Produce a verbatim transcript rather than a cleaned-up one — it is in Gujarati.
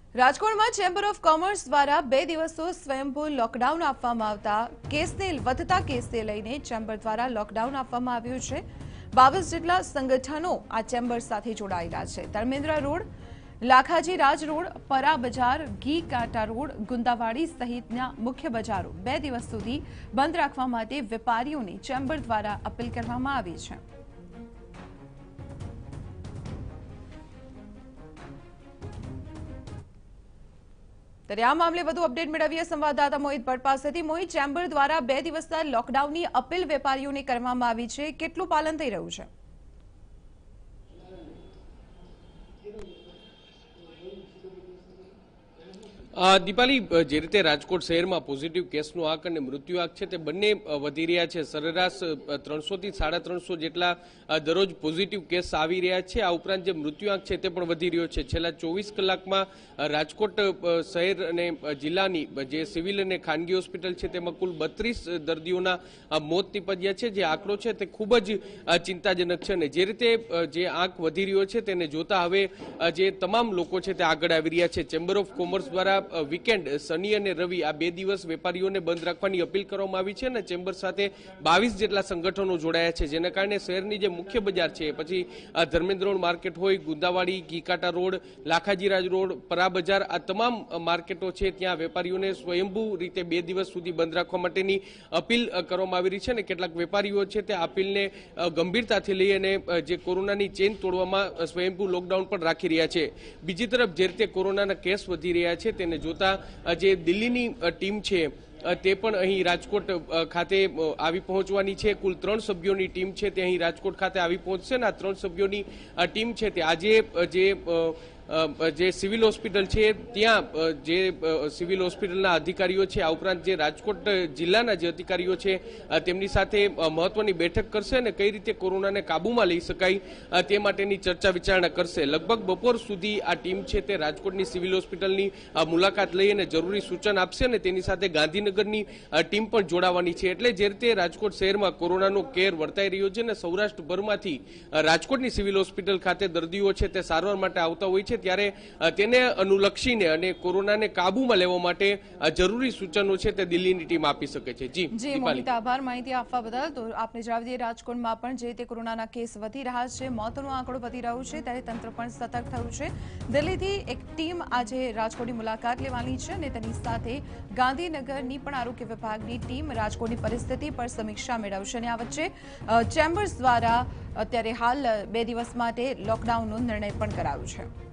રાજકોટમાં ચેમ્બર ઓફ કોમર્સ દ્વારા બે દિવસો સ્વયંભૂ લોકડાઉન આપવામાં આવતા કેસને વધતા કેસને લઈને ચેમ્બર દ્વારા લોકડાઉન આપવામાં આવ્યું છે। બાવીસ જેટલા સંગઠનો આ ચેમ્બર સાથે જોડાયેલા છે। ધર્મેન્દ્ર રોડ, લાખાજી રાજ રોડ, પરા બજાર, ઘી કાંટા રોડ, ગુંદાવાડી સહિતના મુખ્ય બજારો બે દિવસ સુધી બંધ રાખવા માટે વેપારીઓને ચેમ્બર દ્વારા અપીલ કરવામાં આવી છે। ત્યારે આ મામલે વધુ અપડેટ મેળવીએ સંવાદદાતા મોહિત ભટ્ટ પાસેથી। મોહિત, ચેમ્બર દ્વારા બે દિવસના લોકડાઉનની અપીલ વેપારીઓને કરવામાં આવી છે, કેટલું પાલન થઈ રહ્યું છે? દીપાલી, જે રીતે રાજકોટ શહેરમાં પોઝિટિવ કેસનો આંક અને મૃત્યુ આંક છે તે બંને વધી રહ્યા છે। સરેરાશ ત્રણસો થી સાડા ત્રણસો જેટલા દરરોજ પોઝિટિવ કેસ આવી રહ્યા છે। આ ઉપરાંત જે મૃત્યુ આંક છે તે પણ વધી રહ્યો છે। છેલ્લા ચોવીસ કલાકમાં રાજકોટ શહેર અને જિલ્લાની જે સિવિલ અને ખાનગી હોસ્પિટલ છે તેમાં કુલ બત્રીસ દર્દીઓના મોત નીપજ્યા છે। જે આંકડો છે તે ખૂબ જ ચિંતાજનક છે અને જે રીતે જે આંક વધી રહ્યો છે તેને જોતા હવે જે તમામ લોકો છે તે આગળ આવી રહ્યા છે। ચેમ્બર ઓફ કોમર્સ દ્વારા વીકેન્ડ શનિ અને રવિ આ બે દિવસ વેપારીઓને બંધ રાખવાની અપીલ કરવામાં આવી છે અને ચેમ્બર સાથે બાવીસ જેટલા સંગઠનો જોડાયા છે, જેના કારણે શહેરની જે મુખ્ય બજાર છે પછી ધર્મેન્દ્ર રોડ માર્કેટ હોય, ગુંદાવાડી, ઘીકાટા રોડ, લાખાજીરાજ રોડ, પરા બજાર, આ તમામ માર્કેટો છે ત્યાં વેપારીઓને સ્વયંભૂ રીતે બે દિવસ સુધી બંધ રાખવા માટેની અપીલ કરવામાં આવી રહી છે અને કેટલાક વેપારીઓ છે તે અપીલને ગંભીરતાથી લઈ અને જે કોરોનાની ચેન તોડવામાં સ્વયંભૂ લોકડાઉન પણ રાખી રહ્યા છે। બીજી તરફ જે રીતે કોરોનાના કેસ વધી રહ્યા છે તેને જોતા જે દિલ્હીની ટીમ છે તે પણ અહીં રાજકોટ ખાતે આવી પહોંચવાની છે। કુલ ત્રણ સભ્યોની ટીમ છે તે અહીં રાજકોટ ખાતે આવી પહોંચશે અને આ ત્રણ સભ્યોની ટીમ છે તે આજે જે જે સિવિલ હોસ્પિટલ છે ત્યાં જે સિવિલ હોસ્પિટલના અધિકારીઓ છે આ ઉપરાંત જે રાજકોટ જિલ્લાના જે અધિકારીઓ છે તેમની સાથે મહત્વની બેઠક કરશે અને કઈ રીતે કોરોનાને કાબૂમાં લઈ શકાય તે માટેની ચર્ચા વિચારણા કરશે। લગભગ બપોર સુધી આ ટીમ છે તે રાજકોટની સિવિલ હોસ્પિટલની મુલાકાત લઈ અને જરૂરી સૂચન આપશે અને તેની સાથે ગાંધીનગરની ટીમ પણ જોડાવાની છે। એટલે જે રીતે રાજકોટ શહેરમાં કોરોનાનો કેર વર્તાઈ રહ્યો છે અને સૌરાષ્ટ્રભરમાંથી રાજકોટની સિવિલ હોસ્પિટલ ખાતે દર્દીઓ છે તે સારવાર માટે આવતા હોય છે, ત્યારે તેને અનુલક્ષીને અને કોરોનાને કાબૂમાં લેવા માટે જરૂરી સૂચનો છે તે દિલ્હીની ટીમ આપી શકે છે। જી જી મોહિત, આભાર માહિતી આપવા બદલ। તો આપને જણાવી દઈએ, રાજકોટમાં પણ જે તે કોરોનાના કેસ વધી રહ્યા છે, મોતનો આંકડો વધી રહ્યો છે, ત્યારે તંત્ર પણ સતર્ક થયું છે। દિલ્હીથી એક ટીમ આજે રાજકોટની મુલાકાત લેવાની છે અને તેની સાથે ગાંધીનગરની પણ આરોગ્ય વિભાગની ટીમ રાજકોટની પરિસ્થિતિ પર સમીક્ષા મેળવશે અને આ વચ્ચે ચેમ્બર્સ દ્વારા અત્યારે હાલ બે દિવસ માટે લોકડાઉનનો નિર્ણય પણ કરાયો છે।